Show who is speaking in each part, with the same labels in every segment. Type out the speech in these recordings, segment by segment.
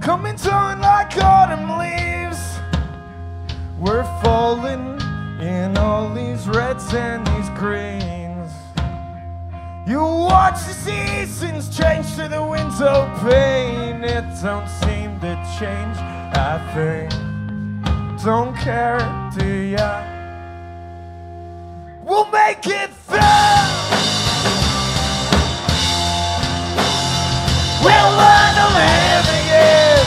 Speaker 1: coming down like autumn leaves. We're falling in all these reds and these greens. You watch the seasons change through the window pane. It don't seem to change a thing. Don't care, do ya? We'll make it through. We'll learn to live again.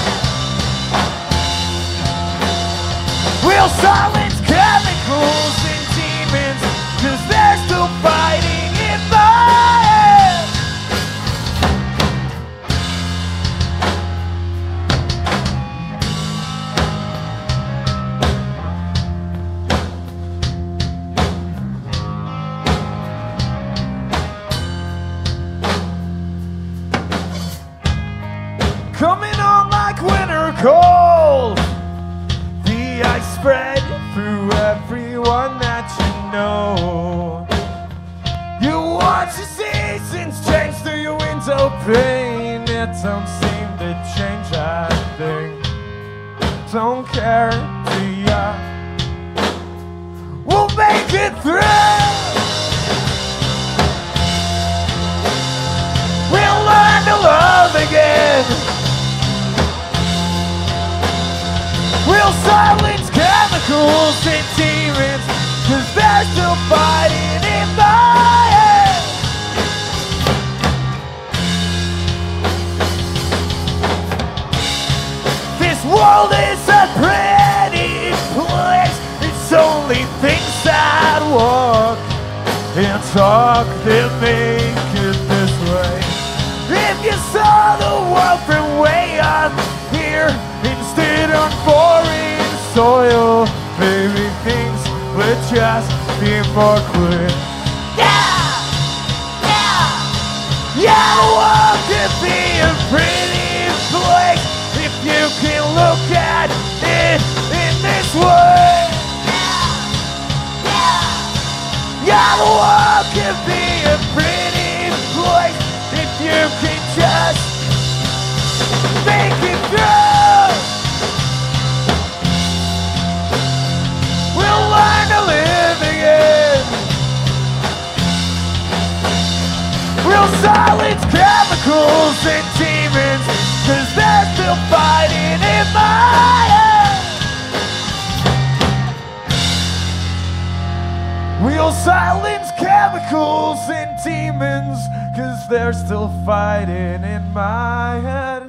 Speaker 1: We'll silence chemicals and demons, 'cause they're still fighting in my head. Coming on like winter cold. The ice spread through everyone that you know. You watch the seasons change through your window pane. It don't seem to change a thing. Don't care, do ya? We'll make it through. We'll learn to love again. We'll silence chemicals and demons, 'cause they're still fighting in my head. This world is a pretty place. It's only things that walk and talk that make it this way. If you saw the world from way up here instead of foreign soil, maybe things would just be more clear. Yeah! Yeah! Yeah, the world could be a pretty place if you can look at it in this way. Yeah! Yeah! Yeah, the world could be a pretty place if you can just make it through. We'll learn to live again. We'll silence chemicals and demons, 'cause they're still fighting in my head. We'll silence chemicals and demons, 'cause they're still fighting in my head.